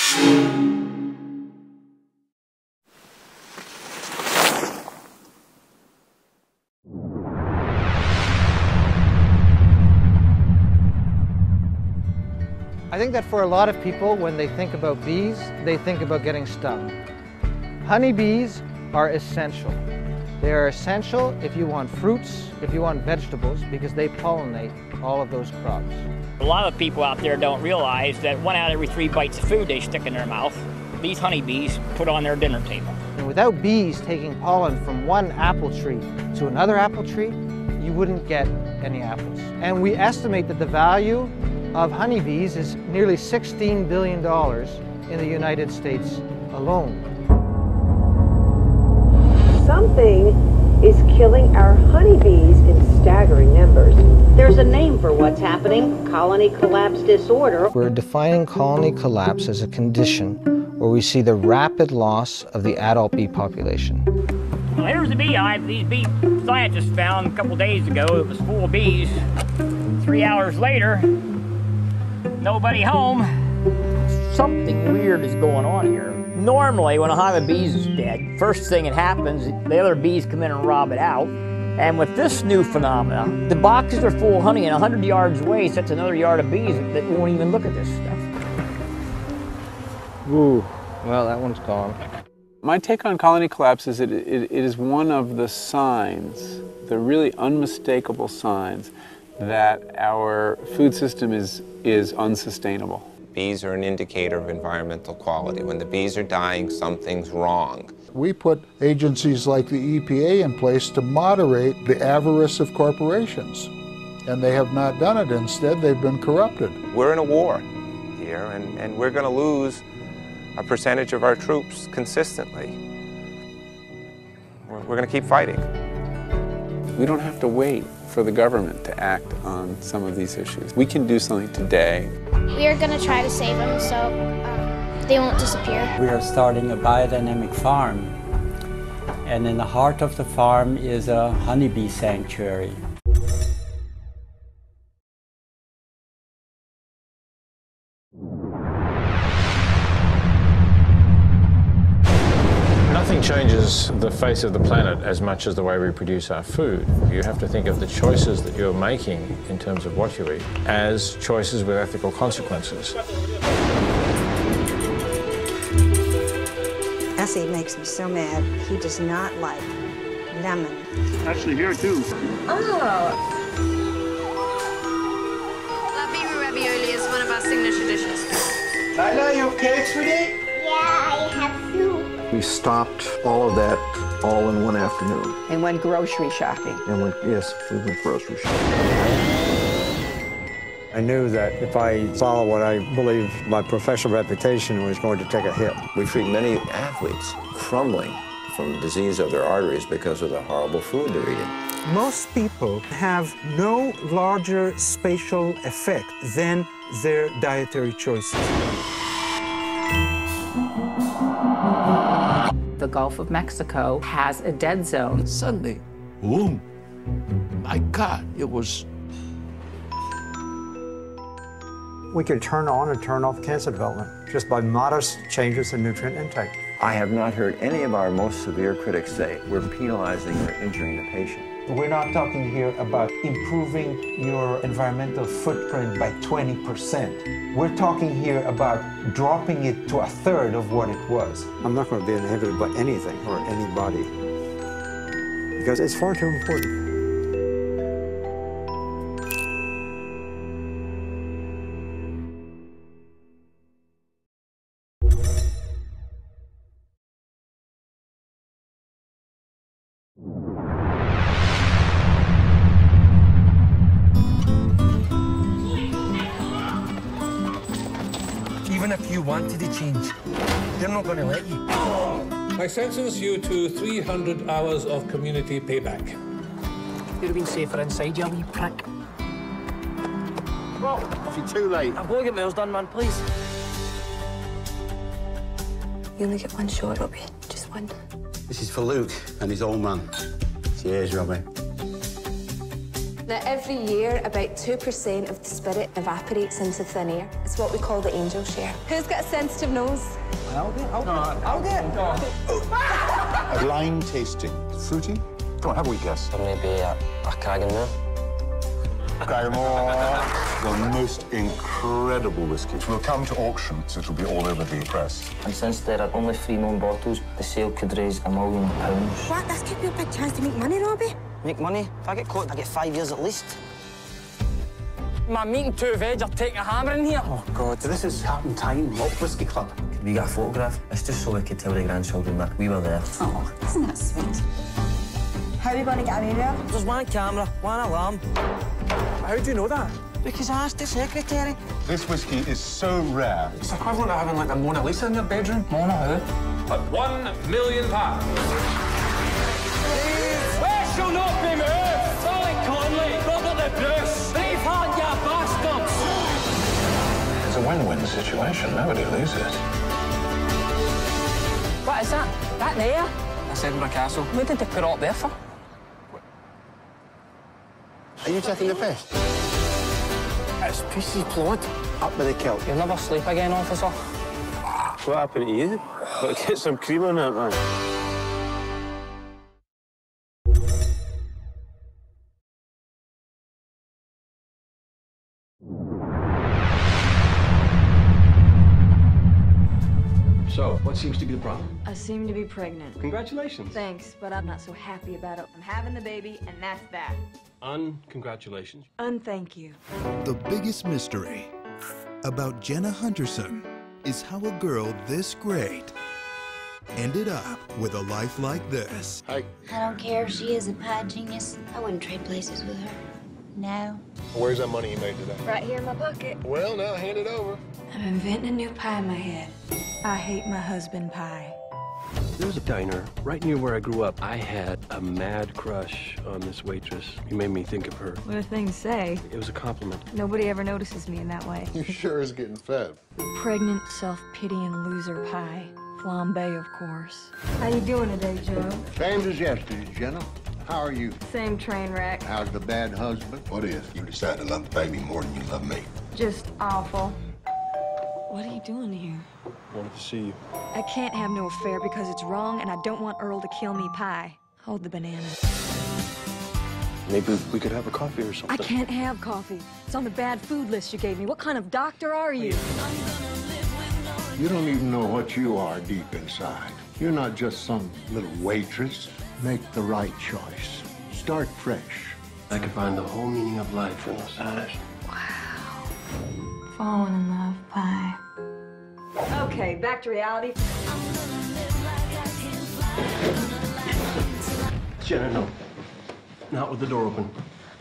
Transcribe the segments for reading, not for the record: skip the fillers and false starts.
I think that for a lot of people, when they think about bees, they think about getting stung. Honeybees are essential. They are essential if you want fruits, if you want vegetables, because they pollinate all of those crops. A lot of people out there don't realize that 1 out of every 3 bites of food they stick in their mouth, these honeybees put on their dinner table. And without bees taking pollen from one apple tree to another apple tree, you wouldn't get any apples. And we estimate that the value of honeybees is nearly $16 billion in the United States alone. Something is killing our honeybees in staggering numbers. There's a name for what's happening, colony collapse disorder. We're defining colony collapse as a condition where we see the rapid loss of the adult bee population. Well, here's the beehive these bee scientists found a couple days ago. It was full of bees. 3 hours later, nobody home. Something weird is going on here. Normally, when a hive of bees is dead, first thing that happens, the other bees come in and rob it out. And with this new phenomenon, the boxes are full of honey, and 100 yards away sits another yard of bees that won't even look at this stuff. Ooh, well, that one's gone. My take on colony collapse is it is one of the signs, the really unmistakable signs, that our food system is unsustainable. Bees are an indicator of environmental quality. When the bees are dying, something's wrong. We put agencies like the EPA in place to moderate the avarice of corporations, and they have not done it. Instead, they've been corrupted. We're in a war here, and we're going to lose a percentage of our troops consistently. We're going to keep fighting. We don't have to wait for the government to act on some of these issues. We can do something today. We are going to try to save them so they won't disappear. We are starting a biodynamic farm, and in the heart of the farm is a honeybee sanctuary. Nothing changes the face of the planet as much as the way we produce our food. You have to think of the choices that you're making in terms of what you eat as choices with ethical consequences. Essie makes me so mad. He does not like lemon. Actually here too. Oh. La beetroot ravioli is one of our signature dishes. Tyler, you okay, sweetie? Yeah, I have soup. We stopped all of that all in one afternoon. And went grocery shopping. And yes, we went grocery shopping. I knew that if I followed what I believed my professional reputation was going to take a hit. We treat many athletes crumbling from disease of their arteries because of the horrible food they're eating. Most people have no larger spatial effect than their dietary choices. The Gulf of Mexico has a dead zone. Suddenly, boom, my God, it was... We can turn on and turn off cancer development just by modest changes in nutrient intake. I have not heard any of our most severe critics say we're penalizing or injuring the patient. We're not talking here about improving your environmental footprint by 20%. We're talking here about dropping it to 1/3 of what it was. I'm not going to be inhibited by anything or anybody because it's far too important. Even if you wanted to change, they're not going to let you. I sentence you to 300 hours of community payback. You'd have been safer inside, you wee prick. Well, if you're too late. I'm going to get my nails done, man, please. You only get one shot, Robbie. Just one. This is for Luke and his old man. Cheers, Robbie. Now, every year, about 2% of the spirit evaporates into thin air. It's what we call the angel share. Who's got a sensitive nose? I'll get it. A blind tasting. Fruity? Come on, have a wee guess. Maybe a Cragganmore. Cragganmore. The most incredible whiskey. It will come to auction, so it'll be all over the press. And since there are only 3 known bottles, the sale could raise £1 million. What? This could be a big chance to make money, Robbie. Make money? If I get caught, I get 5 years at least. My meat and 2 veg are taking a hammer in here. Oh, God, this is Captain Time Malt Whiskey Club. Can we get a photograph? It's just so we could tell the grandchildren that we were there. Oh, isn't that sweet? How are we going to get away there? There's 1 camera, 1 alarm. How do you know that? Because I asked the secretary. This whiskey is so rare. It's equivalent to having like a Mona Lisa in your bedroom. Mona who? At £1 million. Where shall not be moved? Sally Conley, Robert the Bruce, Braveheart, ya bastards! It's a win-win situation. Nobody loses. What is that? That there? That's Edinburgh Castle. What did they put up there for? Are you taking the piss? It's Pussy's blood. Up with the kilt. You'll never sleep again, officer. What happened to you? But get some cream on it, man. So, what seems to be the problem? I seem to be pregnant. Congratulations. Thanks, but I'm not so happy about it. I'm having the baby, and that's that. Congratulations. Thank you. The biggest mystery about Jenna Hunterson is how a girl this great ended up with a life like this. I don't care if she is a pie genius. I wouldn't trade places with her. No. Where's that money you made today? Right here in my pocket. Well, now hand it over. I'm inventing a new pie in my head. I hate my husband pie. There was a diner right near where I grew up. I had a mad crush on this waitress. You made me think of her. What do things say? It was a compliment. Nobody ever notices me in that way. You sure is getting fed. Pregnant, self-pitying loser pie. Flambe, of course. How you doing today, Joe? Same as yesterday, Jenna. How are you? Same train wreck. How's the bad husband? What is? You decide to love the baby more than you love me. Just awful. What are you doing here? Wanted to see you. I can't have no affair because it's wrong, and I don't want Earl to kill me pie. Hold the banana. Maybe we could have a coffee or something. I can't have coffee. It's on the bad food list you gave me. What kind of doctor are you? You don't even know what you are deep inside. You're not just some little waitress. Make the right choice. Start fresh. I could find the whole meaning of life in those eyes. Wow. Falling in love pie. Okay, back to reality. Jenna, no. Not with the door open.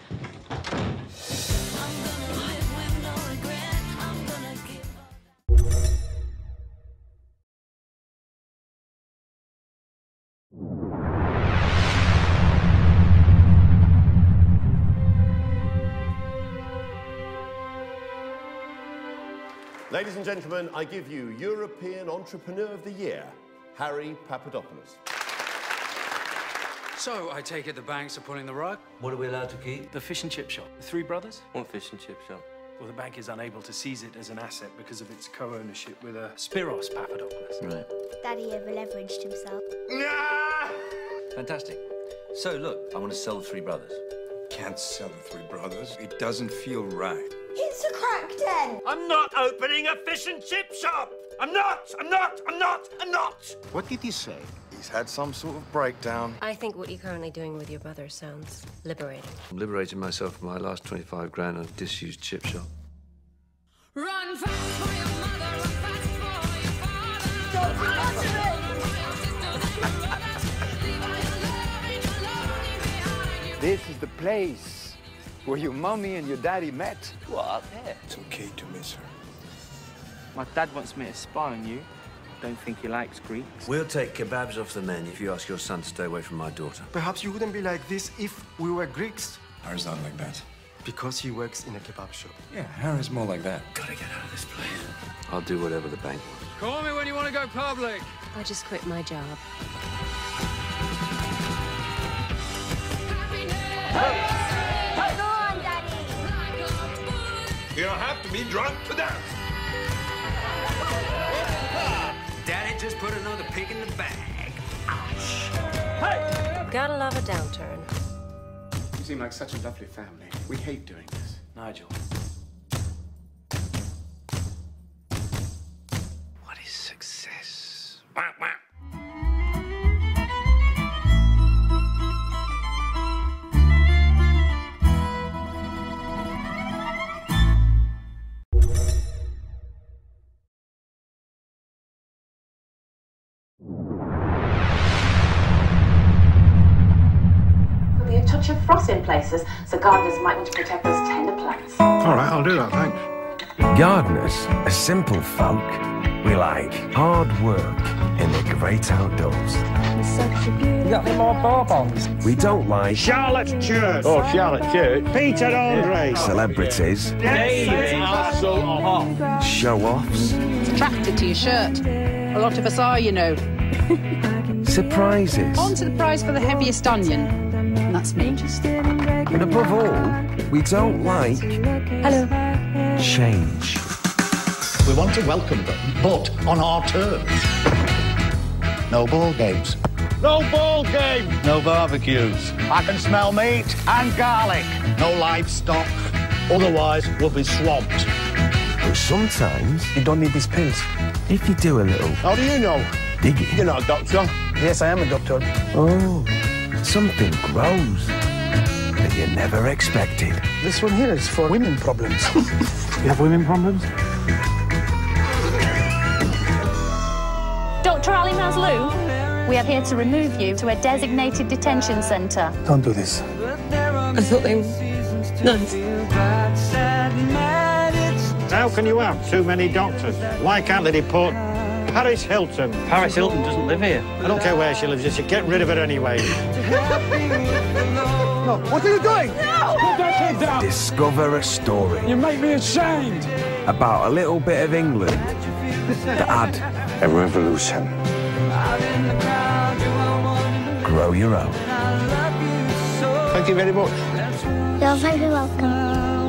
Ladies and gentlemen, I give you European Entrepreneur of the Year, Harry Papadopoulos. So, I take it the banks are pulling the rug? What are we allowed to keep? The fish and chip shop. The Three Brothers? What fish and chip shop? Well, the bank is unable to seize it as an asset because of its co-ownership with Spiros Papadopoulos. Right. Daddy over-leveraged himself. Fantastic. So, look, I want to sell the Three Brothers. Can't sell the Three Brothers. It doesn't feel right. It's a crack den! I'm not opening a fish and chip shop! I'm not! What did he say? He's had some sort of breakdown. I think what you're currently doing with your brother sounds liberating. I'm liberating myself from my last 25 grand on a disused chip shop. Run fast for your mother, run fast for your father. Don't This is the place where your mommy and your daddy met. What? Yeah. It's okay to miss her. My dad wants me to spy on you. Don't think he likes Greeks. We'll take kebabs off the menu if you ask your son to stay away from my daughter. Perhaps you wouldn't be like this if we were Greeks. Harry's not like that. Because he works in a kebab shop. Yeah, Harry's more like that. Gotta get out of this place. I'll do whatever the bank wants. Call me when you want to go public. I just quit my job. Hey, You don't have to be drunk to dance. Daddy just put another pig in the bag. Ouch. Hey! Gotta love a downturn. You seem like such a lovely family. We hate doing this. Nigel. What is success? There'll be a touch of frost in places, so gardeners might want to protect those tender plants. All right, I'll do that, thanks. Gardeners are simple folk. We like hard work in the great outdoors. You got any more bourbons? We don't like Charlotte Church. Oh, Charlotte Church. Peter Andre. celebrities, show-offs, Attracted to your shirt. A lot of us are, you know. surprises, On to the prize for the heaviest onion. That's me. and above all, we don't like change. We want to welcome them, but on our terms. No ball games. No ball game. No barbecues. I can smell meat and garlic. No livestock. Otherwise, we'll be swamped. But sometimes you don't need these pills. If you do a little How do you know? digging, You're not a doctor. Yes, I am a doctor. oh, something grows that you never expected. This one here is for women problems. You have women problems? Dr. Ali Mazlou, we are here to remove you to a designated detention centre. Don't do this. I thought they were nuns. How can you have too many doctors? Why can't they deport Paris Hilton? Paris Hilton doesn't live here. I don't care where she lives, just get rid of her anyway. No, what are you doing? No! Put that kid down. Discover a story You make me ashamed. about a little bit of England that had A revolution. grow your own. Thank you very much. You're very welcome.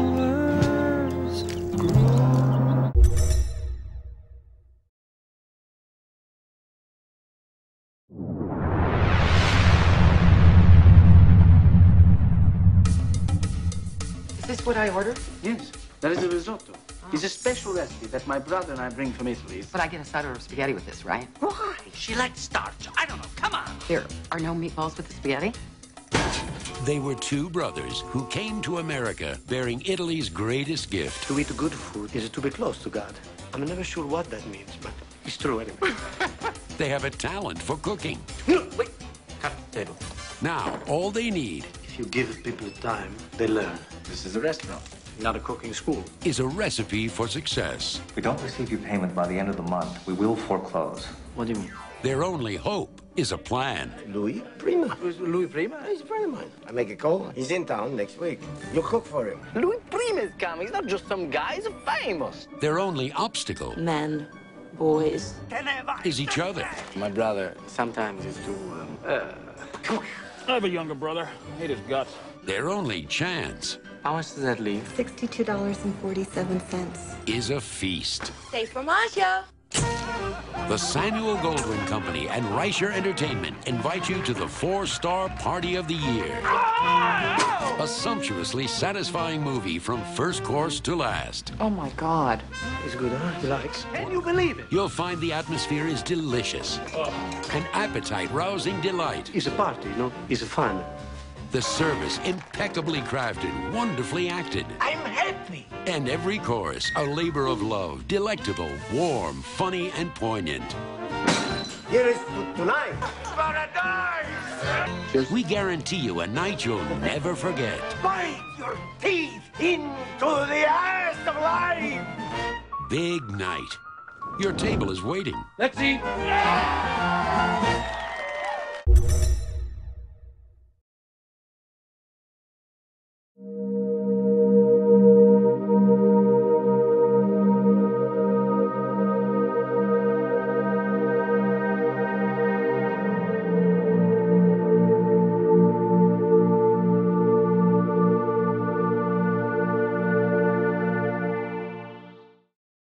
Is this what I ordered? Yes, that is a risotto. It's a special recipe that my brother and I bring from Italy. But I get a starter of spaghetti with this, right? Why? She likes starch. I don't know. Come on. There are no meatballs with the spaghetti? They were two brothers who came to America bearing Italy's greatest gift. To eat good food is to be close to God. I'm never sure what that means, but it's true anyway. They have a talent for cooking. No, wait. Cut the table. Now, all they need If you give people time, they learn. This is a restaurant, not a cooking school. is a recipe for success. If we don't receive your payment by the end of the month, we will foreclose. What do you mean? Their only hope is a plan. Louis Prima. Louis Prima? He's a friend of mine. I make a call. He's in town next week. You cook for him. Louis Prima is coming. He's not just some guy. He's famous. Their only obstacle Men, boys. is each other. My brother sometimes is too, Come on. I have a younger brother. I hate his guts. Their only chance How much does that leave? $62.47. is a feast. Stay for Masha. The Samuel Goldwyn Company and Reicher Entertainment invite you to the 4-star party of the year. A sumptuously satisfying movie from first course to last. Oh, my God. It's good, huh? He likes. Can you believe it? You'll find the atmosphere is delicious. An appetite-rousing delight. It's a party, no? It's a fun. The service impeccably crafted, wonderfully acted. I'm happy. And every course, a labor of love, delectable, warm, funny, and poignant. Here is food tonight. Paradise! We guarantee you a night you'll never forget. Bite your teeth into the ass of life! Big night. Your table is waiting. Let's eat.